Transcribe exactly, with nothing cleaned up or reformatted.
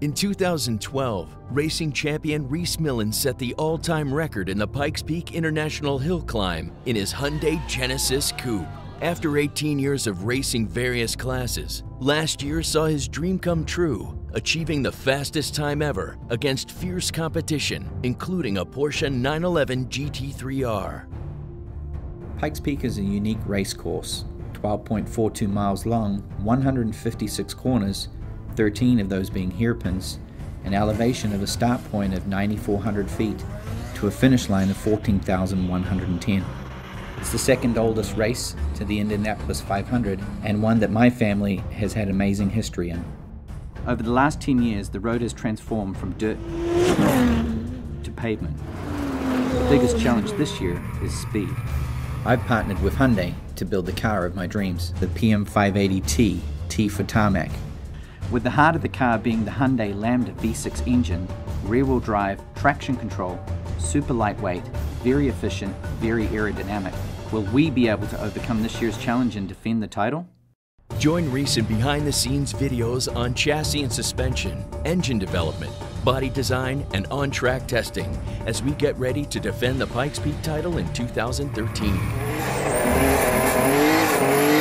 In two thousand twelve, racing champion Rhys Millen set the all-time record in the Pikes Peak International Hill Climb in his Hyundai Genesis Coupe. After eighteen years of racing various classes, last year saw his dream come true, achieving the fastest time ever against fierce competition, including a Porsche nine eleven G T three R. Pikes Peak is a unique race course, twelve point four two miles long, one hundred fifty-six corners, thirteen of those being hairpins, an elevation of a start point of nine thousand four hundred feet to a finish line of fourteen thousand one hundred ten. It's the second oldest race to the Indianapolis five hundred, and one that my family has had amazing history in. Over the last ten years, the road has transformed from dirt to pavement. The biggest challenge this year is speed. I've partnered with Hyundai to build the car of my dreams, the P M five eighty T, T for tarmac. With the heart of the car being the Hyundai Lambda V six engine, rear-wheel drive, traction control, super lightweight, very efficient, very aerodynamic, will we be able to overcome this year's challenge and defend the title? Join Rhys in behind-the-scenes videos on chassis and suspension, engine development, body design, and on-track testing as we get ready to defend the Pikes Peak title in two thousand thirteen.